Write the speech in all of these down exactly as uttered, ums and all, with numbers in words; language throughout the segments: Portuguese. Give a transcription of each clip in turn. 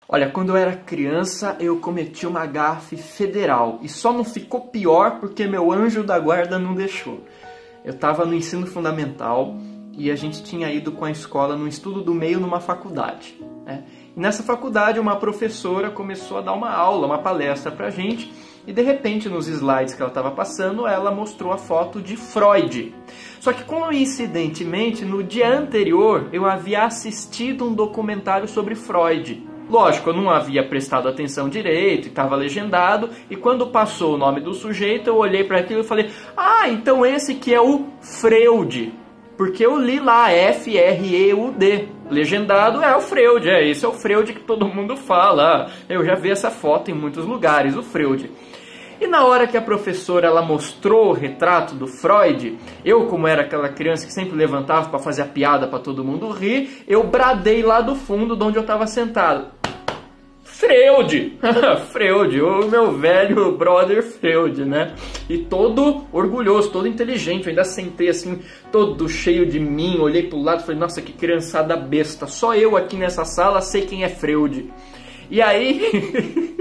Olha, quando eu era criança, eu cometi uma gafe federal. E só não ficou pior porque meu anjo da guarda não deixou. Eu estava no ensino fundamental e a gente tinha ido com a escola no estudo do meio numa faculdade, né? E nessa faculdade, uma professora começou a dar uma aula, uma palestra pra gente. E de repente, nos slides que ela estava passando, ela mostrou a foto de Freud. Só que coincidentemente, no dia anterior, eu havia assistido um documentário sobre Freud. Lógico, eu não havia prestado atenção direito, estava legendado, e quando passou o nome do sujeito, eu olhei para aquilo e falei, ah, então esse que é o Freud. Porque eu li lá, F R E U D. Legendado é o Freud, é, esse é o Freud que todo mundo fala. Eu já vi essa foto em muitos lugares, o Freud. E na hora que a professora ela mostrou o retrato do Freud, eu, como era aquela criança que sempre levantava para fazer a piada para todo mundo rir, eu bradei lá do fundo de onde eu estava sentado. Freud! Freud, o meu velho brother Freud, né? E todo orgulhoso, todo inteligente, eu ainda sentei assim, todo cheio de mim, olhei pro lado e falei, nossa, que criançada besta, só eu aqui nessa sala sei quem é Freud. E aí...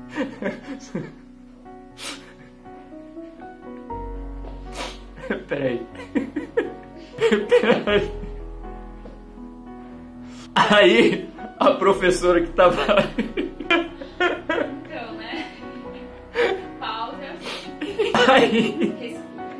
Peraí. Peraí. Aí, a professora que tava... Então, né? Pausa. Aí...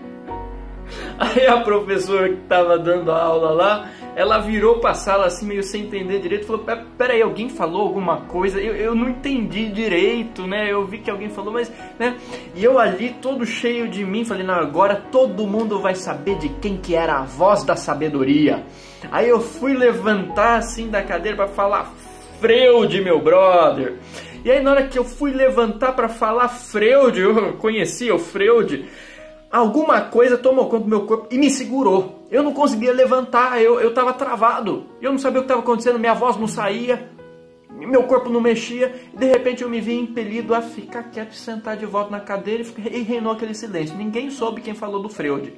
Aí a professora que tava dando a aula lá, ela virou pra sala assim, meio sem entender direito, falou, peraí, alguém falou alguma coisa? Eu, eu não entendi direito, né? Eu vi que alguém falou, mas... né? E eu ali, todo cheio de mim, falei, não, agora todo mundo vai saber de quem que era a voz da sabedoria. Aí eu fui levantar assim da cadeira pra falar, Freud, meu brother. E aí na hora que eu fui levantar pra falar Freud, eu conhecia o Freud, alguma coisa tomou conta do meu corpo e me segurou. Eu não conseguia levantar, eu, eu tava travado. Eu não sabia o que estava acontecendo, minha voz não saía, meu corpo não mexia. E de repente eu me vi impelido a ficar quieto e sentar de volta na cadeira e reinou aquele silêncio. Ninguém soube quem falou do Freud.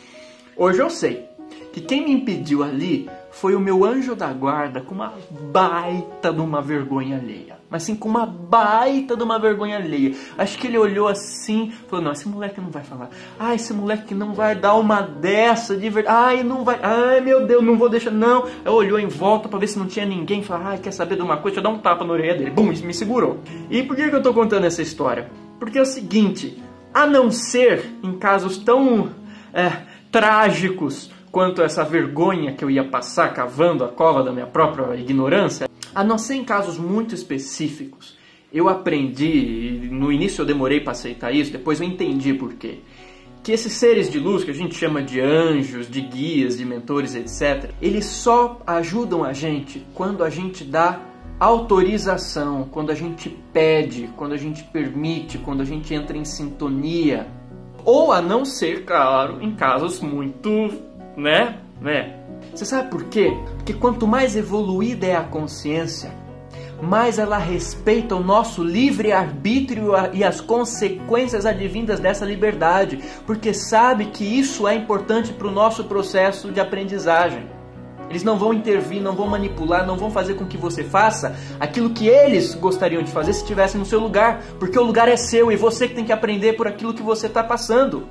Hoje eu sei que quem me impediu ali foi o meu anjo da guarda com uma baita de uma vergonha alheia. Mas sim, com uma baita de uma vergonha alheia. Acho que ele olhou assim, falou, não, esse moleque não vai falar. Ah, esse moleque não vai dar uma dessa de verdade. Ai, não vai. Ai, meu Deus, não vou deixar, não. Aí olhou em volta para ver se não tinha ninguém. Falou, ai, quer saber de uma coisa? Deixa eu dar um tapa na orelha dele. Bum, me segurou. E por que que eu tô contando essa história? Porque é o seguinte, a não ser em casos tão é, trágicos quanto essa vergonha que eu ia passar cavando a cova da minha própria ignorância, a não ser em casos muito específicos, eu aprendi, no início eu demorei para aceitar isso, depois eu entendi por quê, que esses seres de luz, que a gente chama de anjos, de guias, de mentores, etcétera, eles só ajudam a gente quando a gente dá autorização, quando a gente pede, quando a gente permite, quando a gente entra em sintonia. Ou a não ser, claro, em casos muito... Né? Né? Você sabe por quê? Porque quanto mais evoluída é a consciência, mais ela respeita o nosso livre-arbítrio e as consequências advindas dessa liberdade, porque sabe que isso é importante para o nosso processo de aprendizagem. Eles não vão intervir, não vão manipular, não vão fazer com que você faça aquilo que eles gostariam de fazer se estivessem no seu lugar, porque o lugar é seu e você que tem que aprender por aquilo que você está passando.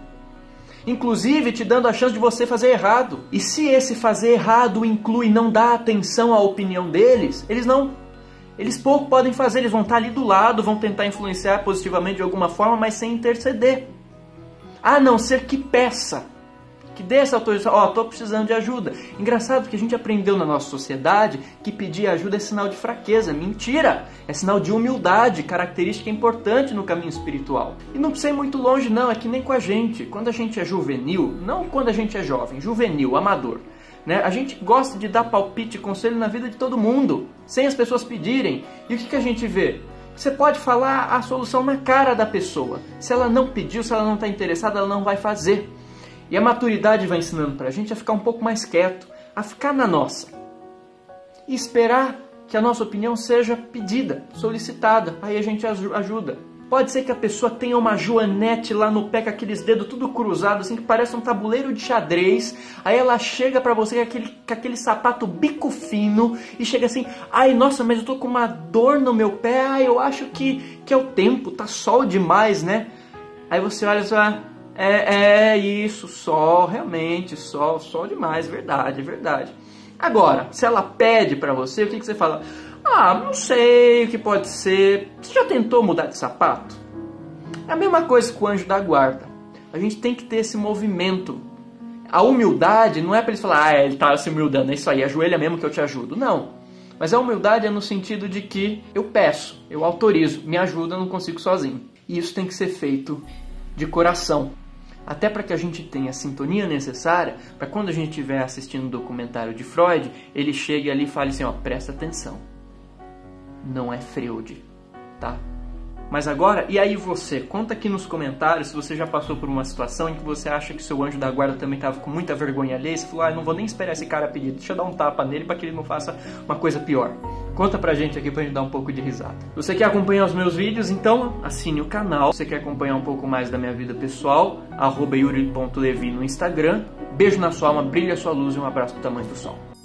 Inclusive te dando a chance de você fazer errado. E se esse fazer errado inclui não dar atenção à opinião deles, eles não... Eles pouco podem fazer, eles vão estar ali do lado, vão tentar influenciar positivamente de alguma forma, mas sem interceder. A não ser que peça, que dê essa autorização, ó, oh, tô precisando de ajuda. Engraçado que a gente aprendeu na nossa sociedade que pedir ajuda é sinal de fraqueza. Mentira! É sinal de humildade, característica importante no caminho espiritual. E não precisa ir muito longe não, é que nem com a gente. Quando a gente é juvenil, não quando a gente é jovem, juvenil, amador, né? A gente gosta de dar palpite e conselho na vida de todo mundo, sem as pessoas pedirem. E o que, que a gente vê? Você pode falar a solução na cara da pessoa. Se ela não pediu, se ela não está interessada, ela não vai fazer. E a maturidade vai ensinando para a gente a ficar um pouco mais quieto, a ficar na nossa. E esperar que a nossa opinião seja pedida, solicitada. Aí a gente ajuda. Pode ser que a pessoa tenha uma joanete lá no pé com aqueles dedos tudo cruzados, assim, que parece um tabuleiro de xadrez. Aí ela chega pra você com aquele, com aquele sapato bico fino e chega assim, ai, nossa, mas eu tô com uma dor no meu pé, ai, eu acho que, que é o tempo, tá sol demais, né? Aí você olha só, é, é isso, sol, realmente, sol, sol demais, verdade, verdade. Agora, se ela pede pra você, o que, que você fala? Ah, não sei o que pode ser. Você já tentou mudar de sapato? É a mesma coisa com o anjo da guarda. A gente tem que ter esse movimento. A humildade não é para eles falar, ah, ele tá se humildando, é isso aí, ajoelha mesmo que eu te ajudo. Não. Mas a humildade é no sentido de que eu peço, eu autorizo, me ajuda, eu não consigo sozinho. E isso tem que ser feito de coração. Até para que a gente tenha a sintonia necessária, para quando a gente estiver assistindo um documentário de Freud, ele chegue ali e fale assim, ó, presta atenção. Não é Freud, tá? Mas agora, e aí você? Conta aqui nos comentários se você já passou por uma situação em que você acha que seu anjo da guarda também estava com muita vergonha alheia. Você falou, ah, não vou nem esperar esse cara pedir, deixa eu dar um tapa nele para que ele não faça uma coisa pior. Conta pra gente aqui pra gente dar um pouco de risada. Se você quer acompanhar os meus vídeos, então assine o canal. Se você quer acompanhar um pouco mais da minha vida pessoal, arroba yuri ponto levi no Instagram. Beijo na sua alma, brilha a sua luz e um abraço do tamanho do sol.